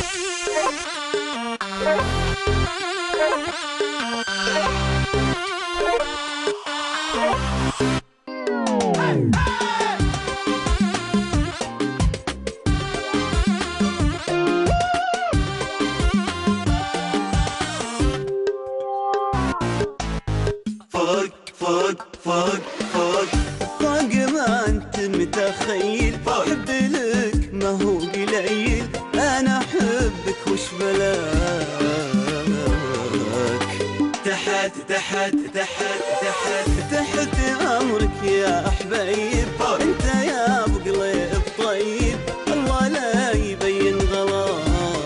فوق ما انت متخيل، حب لك ما هو قليل، انا احبك وش بلاك. تحت تحت تحت تحت تحت امرك يا حبيب، انت يا ابو قليب طيب، الله لا يبين غلاك.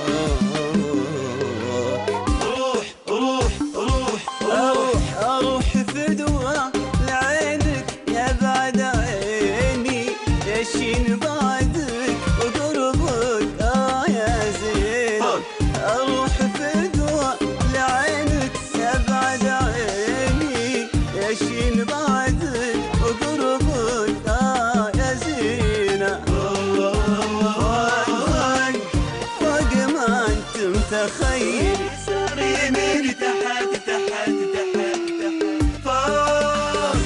اروح فدوة لعينك يا بعد عيني، يشين بعدك وقربك يا زين. اروح فدوة لعينك يا بعد عيني، يشين بعدك وقربك يا زينة. فوق ما انت متخيل، يسار يمين تحت تحت تحت فوق.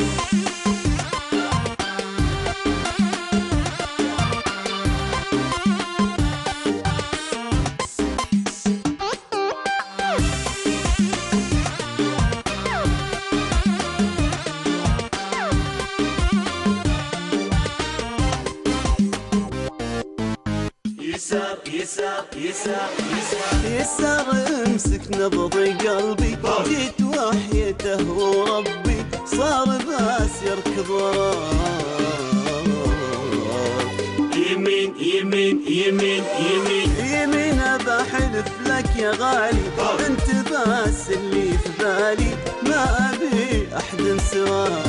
يسار يسار يسار يسار يسار امسك نبض قلبي، جيت وحيته وربي صار باس يركض وراك. يمين يمين يمين يمين يمين بحلف لك يا غالي، انت بس اللي في بالي، ما ابي احد سواك.